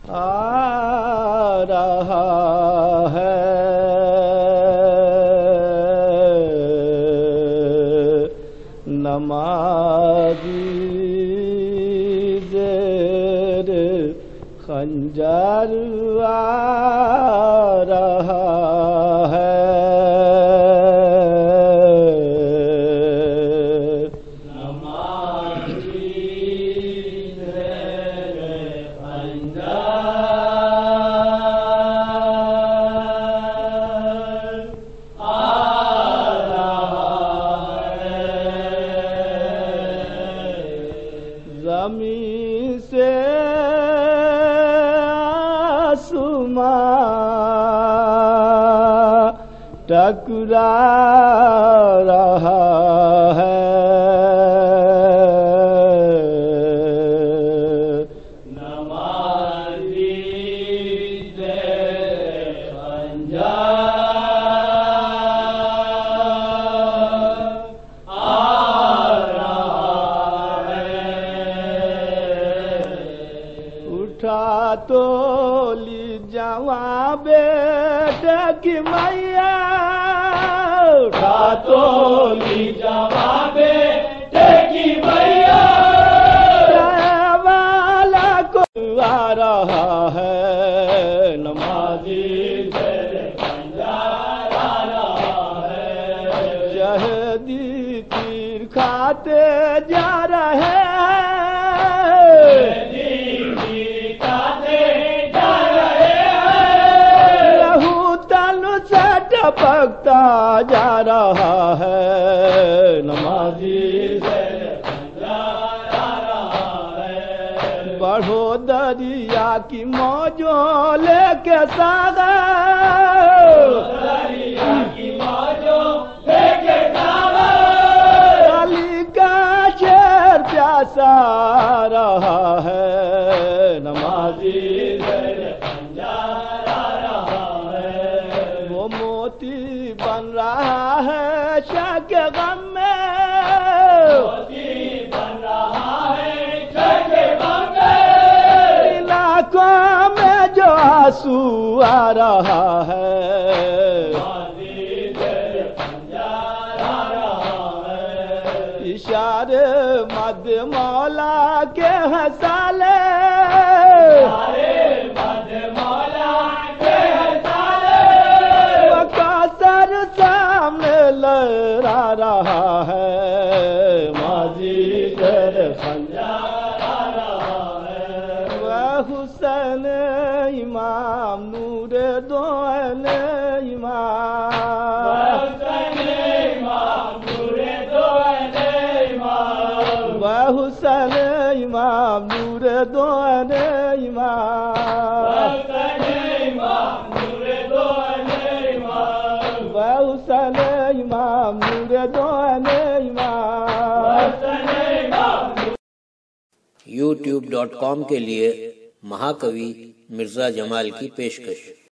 آ رہا ہے نمازی زیر خنجر آ رہا ہے زمین سے آسمان ٹکرا رہا ہے نمازی زیر اٹھا تو لی جوان بیٹے کی میاں اٹھا تو لی جوان بیٹے کی میاں والا کو آ رہا ہے نمازی زیر خنجر آ رہا ہے شہدی تیر کھاتے جا رہے پکتا جا رہا ہے نمازی زیر خنجر آ رہا ہے بڑھو دریا کی موجوں لے کے ساغر دریا کی موجوں لے کے ساغر علی کا شیر پیاسا رہا ہے نمازی زیر خنجر آ رہا ہے وہ موتی بن رہا ہے شاہ کے غم میں موتی بن رہا ہے شاہ کے غم میں علاقوں میں جو آنسو آ رہا ہے نمازی زیر خنجر آ رہا ہے اشارے مد مولا کے حسالے اشارے مد مولا کے سامنے لہرا رہا ہے ماضی زیر خنجر آ رہا ہے وہ حسین امام نور دو عین امام حسین امام نور دو عین امام وہ حسین امام نور دو عین امام حسین امام نور دو عین حسین امام نور دو عین امام youtube.com کے لیے مہاکوی مرزا جمال کی پیشکش